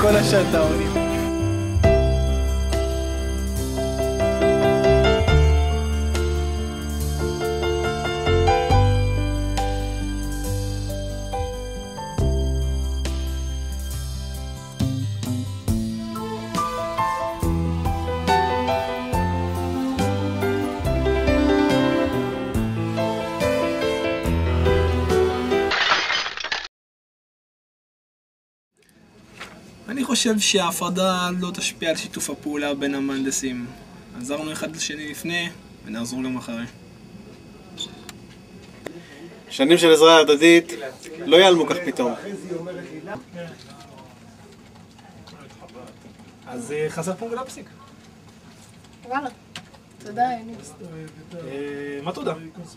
כל השאטאונים. אני חושב שההפרדה לא תשפיע על שיתוף הפעולה בין המהנדסים. עזרנו אחד לשני לפני, ונעזור גם אחרי. שנים של עזרה הדדית לא ייעלמו כך פתאום. אז חסר פה מילה פסיק. וואלה, תודה, יניב. מה תודה?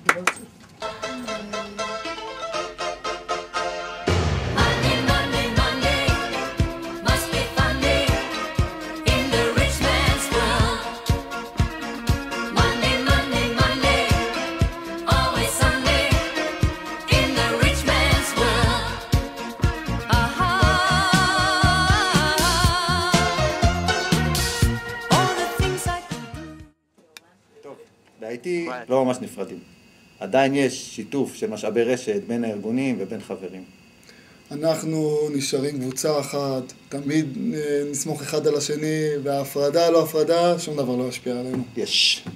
והייתי לא ממש נפרדים. עדיין יש שיתוף של משאבי רשת בין הארגונים ובין חברים. אנחנו נשארים קבוצה אחת, תמיד נסמוך אחד על השני, וההפרדה לא הפרדה, שום דבר לא ישפיע עלינו. יש.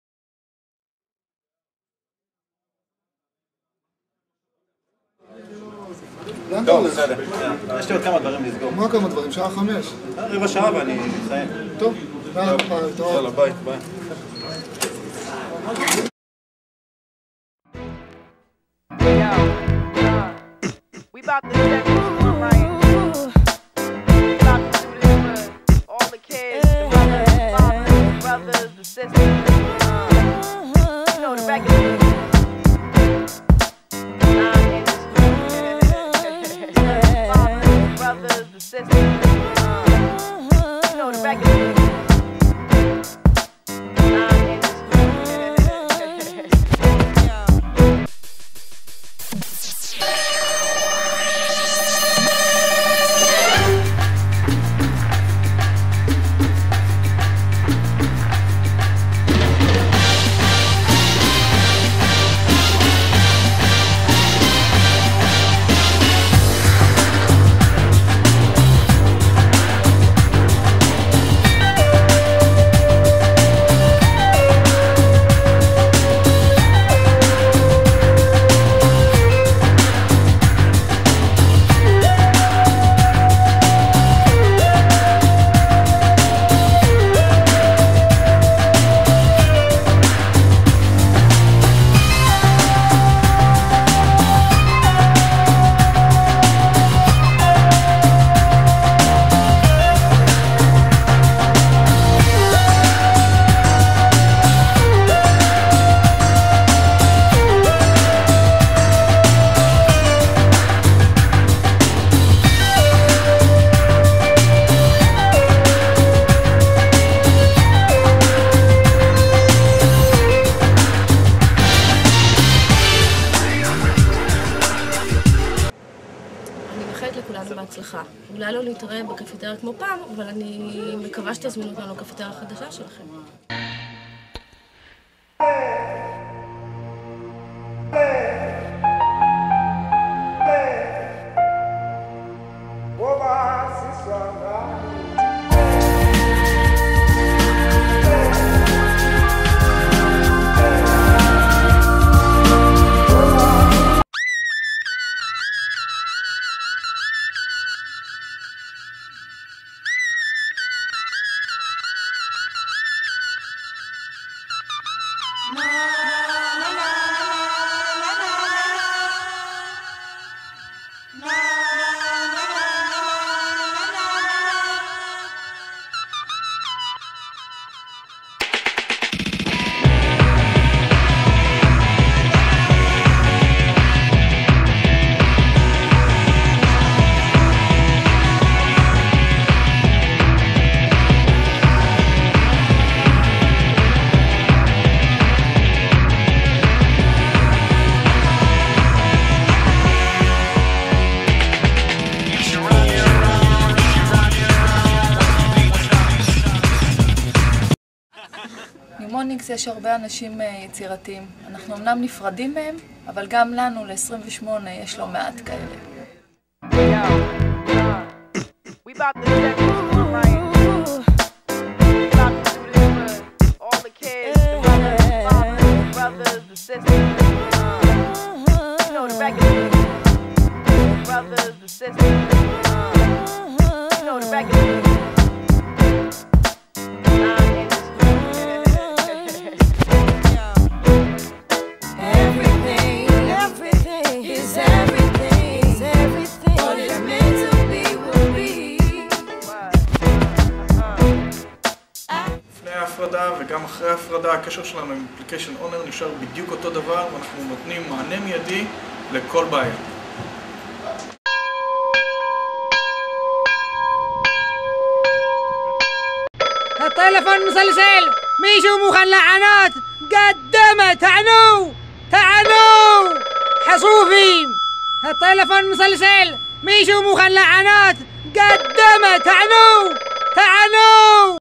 טוב, בסדר. יש לי עוד כמה דברים לסגור. מה כמה דברים? שעה 5. רבע שעה ואני אסיים. טוב, יאללה, ביי. We about to set this one right. We about to do this for all the kids, the mothers, the fathers, the brothers, the sisters. You know the record. Fathers, the brothers, the sisters. You know the record. בהצלחה. אולי לא להתראה בקפיטריה כמו פעם, אבל אני מקווה שתזמינו אותנו לקפיטריה החדשה שלכם. לפוניקס יש הרבה אנשים יצירתיים. אנחנו אמנם נפרדים מהם, אבל גם לנו, ל-28, יש לא מעט כאלה. We about to set this one right. We about to do this for all the kids, the mothers, the fathers, the brothers, the sisters. You know the record. Brothers, the sisters. You know the record. ההפרדה וגם אחרי ההפרדה הקשר שלנו עם אפליקיישן אונר נשאר בדיוק אותו דבר ואנחנו נותנים מענה מיידי לכל בעיה. التلفون مسلسل ميشو مخلعنات قدمه تعنو حصوفي التلفون مسلسل ميشو مخلعنات قدمه تعنو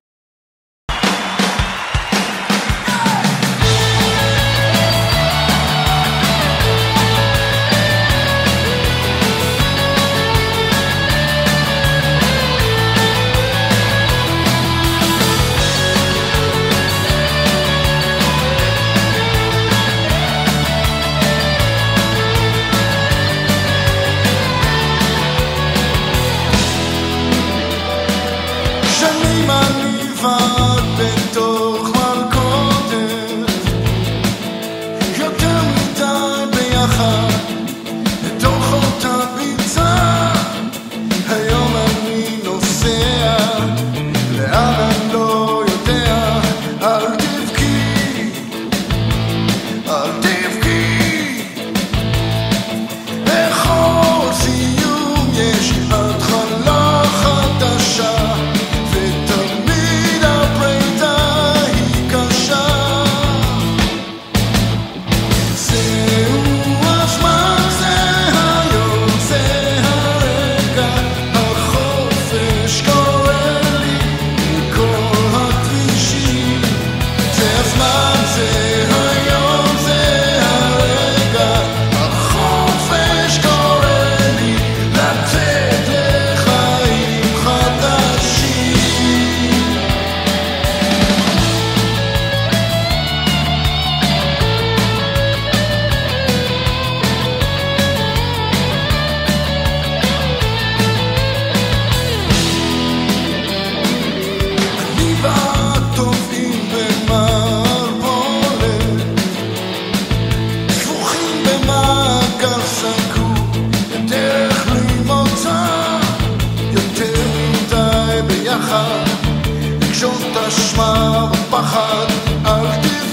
לקשור את אשמה ופחד, אל תראה